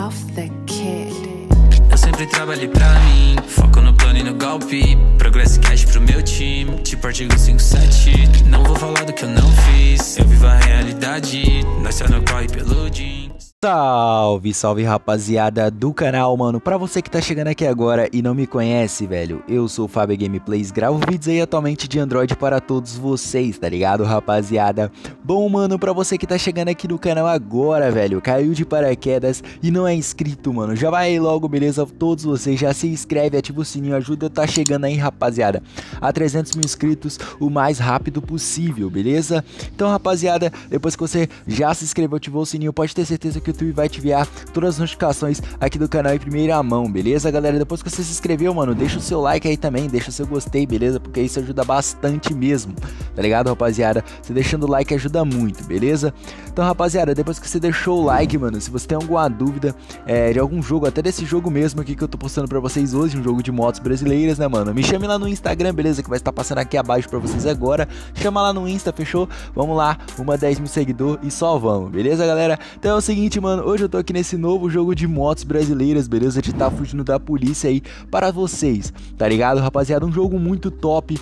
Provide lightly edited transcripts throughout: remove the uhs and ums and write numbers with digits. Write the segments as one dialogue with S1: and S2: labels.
S1: Ralph the Kid.
S2: Eu sempre trabalhei pra mim, foco no plano e no golpe, progresso e cash pro meu time, tipo artigo 57. Não vou falar do que eu não fiz, eu vivo a realidade, nós só não corre pelo jeans.
S3: Salve, salve rapaziada do canal, mano. Pra você que tá chegando aqui agora e não me conhece, velho, eu sou o Fábio Gameplays, gravo vídeos aí atualmente de Android para todos vocês, tá ligado, rapaziada? Bom, mano, pra você que tá chegando aqui no canal agora, velho, caiu de paraquedas e não é inscrito, mano, já vai aí logo, beleza? Todos vocês já se inscreve, ativa o sininho, ajuda eu tá chegando aí, rapaziada, a 300 mil inscritos o mais rápido possível, beleza? Então, rapaziada, depois que você já se inscreveu, ativou o sininho, pode ter certeza que o YouTube vai te enviar todas as notificações aqui do canal em primeira mão, beleza, galera? Depois que você se inscreveu, mano, deixa o seu like aí também, deixa o seu gostei, beleza? Porque isso ajuda bastante mesmo, tá ligado, rapaziada? Você deixando o like ajuda muito, beleza? Então, rapaziada, depois que você deixou o like, mano, se você tem alguma dúvida de algum jogo, até desse jogo mesmo aqui que eu tô postando pra vocês hoje, um jogo de motos brasileiras, né, mano? Me chame lá no Instagram, beleza? Que vai estar passando aqui abaixo pra vocês agora. Chama lá no Insta, fechou? Vamos lá, 10 mil seguidores e só vamos, beleza, galera? Então é o seguinte, mano, hoje eu tô aqui nesse novo jogo de motos brasileiras, beleza? De tá fugindo da polícia aí para vocês, tá ligado, rapaziada? Um jogo muito top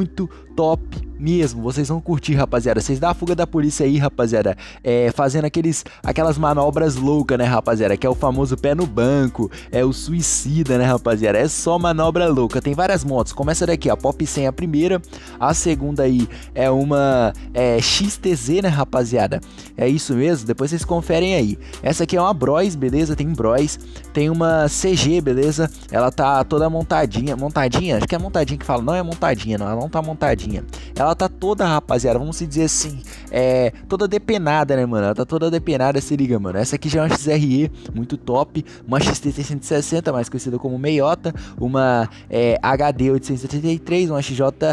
S3: mesmo, vocês vão curtir, rapaziada. Vocês dão a fuga da polícia aí, rapaziada, fazendo aquelas manobras loucas, né, rapaziada? Que é o famoso pé no banco, é o suicida, né, rapaziada? É só manobra louca. Tem várias motos, começa daqui, a Pop 100 a primeira, a segunda aí é uma XTZ, né, rapaziada? É isso mesmo, depois vocês conferem aí. Essa aqui é uma Bros, beleza? Tem Bros, tem uma CG, beleza? Ela tá toda montadinha, acho que é montadinha que fala, não é montadinha, não, ela não tá montadinha. Ela tá toda, rapaziada, vamos dizer assim, toda depenada, né, mano? Ela tá toda depenada, se liga, mano. Essa aqui já é uma XRE, muito top, uma XT 160, mais conhecida como meiota, uma HD 873, uma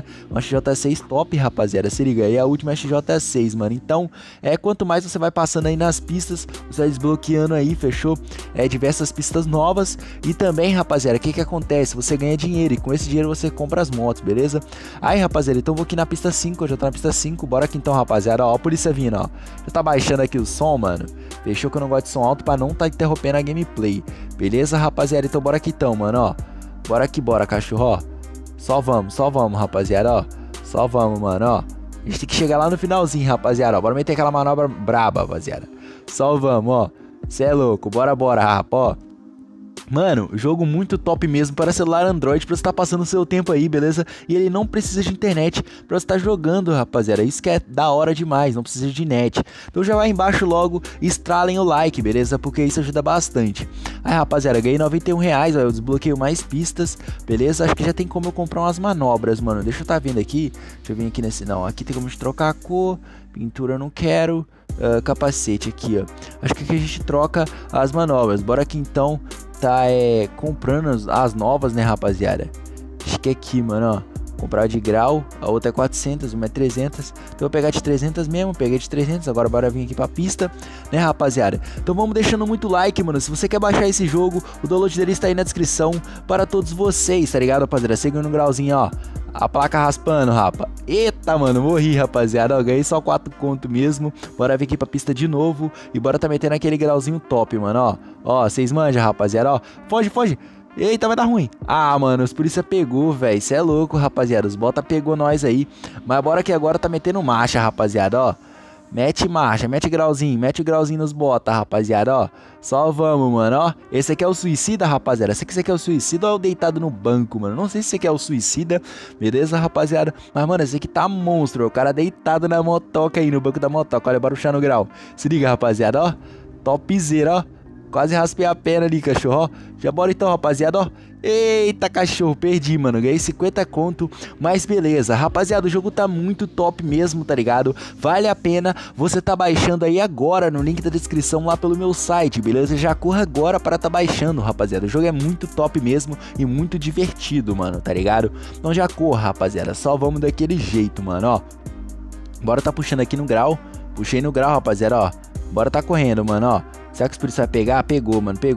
S3: XJ6 top, rapaziada, se liga, e a última é a XJ6, mano. Então, quanto mais você vai passando aí nas pistas, você vai desbloqueando aí, fechou? Diversas pistas novas. E também, rapaziada, o que acontece? Você ganha dinheiro e com esse dinheiro você compra as motos, beleza? Aí, rapaziada, então eu vou aqui na pista 5, eu já tô na pista 5, bora aqui então, rapaziada, ó, a polícia vindo, ó. Já tá baixando aqui o som, mano. Fechou que eu não gosto de som alto pra não tá interrompendo a gameplay. Beleza, rapaziada? Então bora aqui então, mano, ó. Bora aqui, bora, cachorro, ó. Só vamos, rapaziada, ó. Só vamos, mano, ó. A gente tem que chegar lá no finalzinho, rapaziada, ó. Bora meter aquela manobra braba, rapaziada. Só vamos, ó. Cê é louco, bora, rapa, ó. Mano, jogo muito top mesmo para celular Android, pra você estar passando o seu tempo aí, beleza? E ele não precisa de internet pra você estar jogando, rapaziada. Isso que é da hora demais, não precisa de net. Então já vai embaixo logo, estralem o like, beleza? Porque isso ajuda bastante. Aí, rapaziada, ganhei R$91, ó, eu desbloqueio mais pistas, beleza? Acho que já tem como eu comprar umas manobras, mano. Deixa eu tá vendo aqui, deixa eu vir aqui nesse, não, aqui tem como de trocar a cor, pintura eu não quero. Capacete aqui, ó. Acho que aqui a gente troca as manobras. Bora aqui então, tá comprando as novas, né, rapaziada? Acho que aqui, mano, ó, comprar de grau, a outra é 400, uma é 300. Então eu vou pegar de 300 mesmo, peguei de 300, agora bora vir aqui pra pista, né, rapaziada? Então vamos deixando muito like, mano. Se você quer baixar esse jogo, o download dele está aí na descrição para todos vocês, tá ligado, rapaziada? Seguindo no grauzinho, ó. A placa raspando, rapa. Eita, mano, morri, rapaziada. Ó, ganhei só 4 conto mesmo. Bora vir aqui pra pista de novo. E bora tá metendo aquele grauzinho top, mano, ó. Ó, vocês manjam, rapaziada, ó. Foge. Eita, vai dar ruim. Ah, mano, os polícia pegou, velho. Cê é louco, rapaziada. Os bota pegou nós aí. Mas bora que agora tá metendo marcha, rapaziada, ó. Mete marcha, mete o grauzinho nos bota, rapaziada, ó. Só vamos, mano, ó. Esse aqui é o suicida, rapaziada. Esse aqui é o suicida ou é o deitado no banco, mano? Não sei se esse aqui é o suicida, beleza, rapaziada? Mas, mano, esse aqui tá monstro, ó. O cara deitado na motoca aí, no banco da motoca. Olha, bora puxar no grau. Se liga, rapaziada, ó. Topzera, ó. Quase raspei a perna ali, cachorro, ó. Já bora então, rapaziada, ó. Eita, cachorro, perdi, mano. Ganhei 50 conto, mas beleza. Rapaziada, o jogo tá muito top mesmo, tá ligado? Vale a pena você tá baixando aí agora no link da descrição lá pelo meu site, beleza? Já corra agora para tá baixando, rapaziada. O jogo é muito top mesmo e muito divertido, mano, tá ligado? Então já corra, rapaziada. Só vamos daquele jeito, mano, ó. Bora tá puxando aqui no grau. Puxei no grau, rapaziada, ó. Bora tá correndo, mano, ó. Será que os policiais vai pegar? Pegou, mano, pegou.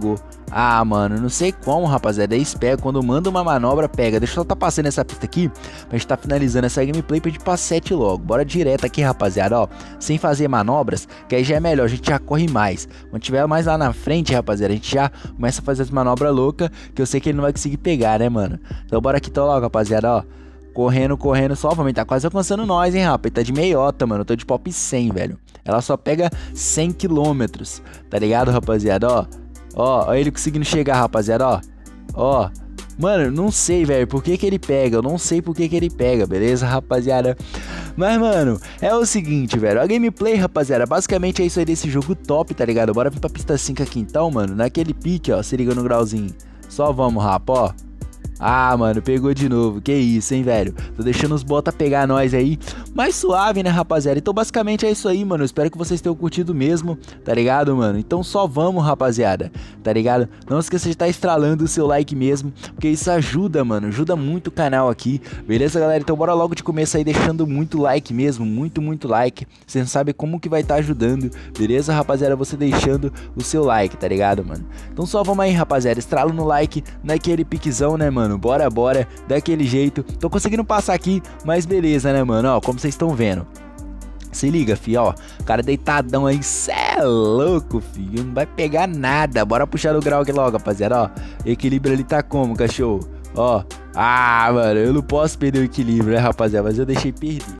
S3: Ah, mano, não sei como, rapaziada. Eles pegam, quando manda uma manobra, pega. Deixa eu só tá passando essa pista aqui, pra gente tá finalizando essa gameplay pra gente ir pra 7 logo. Bora direto aqui, rapaziada, ó. Sem fazer manobras, que aí já é melhor, a gente já corre mais. Quando tiver mais lá na frente, rapaziada, a gente já começa a fazer as manobras loucas, que eu sei que ele não vai conseguir pegar, né, mano? Então bora aqui, logo, rapaziada, ó. Correndo, correndo, só, vamos, tá quase alcançando nós, hein, rapaz. Ele tá de meiota, mano, eu tô de pop 100, velho. Ela só pega 100 km, tá ligado, rapaziada, ó. Ó ele conseguindo chegar, rapaziada, ó. Ó. Mano, não sei, velho, por que ele pega. Eu não sei por que ele pega, beleza, rapaziada? Mas, mano, é o seguinte, velho. A gameplay, rapaziada, basicamente é isso aí desse jogo top, tá ligado? Bora vir pra pista 5 aqui então, mano. Naquele pique, ó, se liga no grauzinho. Só vamos, rapa, ó. Ah, mano, pegou de novo, que isso, hein, velho. Tô deixando os bota pegar nós aí, mais suave, né, rapaziada. Então basicamente é isso aí, mano. Eu espero que vocês tenham curtido mesmo, tá ligado, mano? Então só vamos, rapaziada, tá ligado? Não esqueça de estar estralando o seu like mesmo, porque isso ajuda, mano, ajuda muito o canal aqui. Beleza, galera? Então bora logo de começo aí deixando muito like mesmo, muito like. Você não sabe como que vai estar ajudando, beleza, rapaziada? Você deixando o seu like, tá ligado, mano? Então só vamos aí, rapaziada, estrala no like, naquele piquezão, né, mano? Bora, daquele jeito. Tô conseguindo passar aqui, mas beleza, né, mano? Ó, como vocês estão vendo. Se liga, fi, ó. O cara deitadão aí, cê é louco, fi. Não vai pegar nada. Bora puxar o grau aqui logo, rapaziada, ó. Equilíbrio ali tá como, cachorro? Ó. Ah, mano, eu não posso perder o equilíbrio, né, rapaziada? Mas eu deixei perder.